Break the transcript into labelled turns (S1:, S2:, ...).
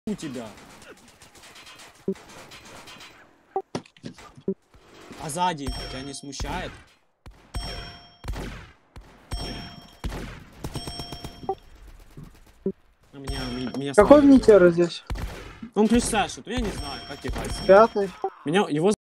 S1: у тебя. А сзади тебя не смущает? Меня
S2: Какой метеор здесь?
S1: Он плюс Саша, то я не знаю, как тебе кажется.
S2: 5-й.
S1: Меня его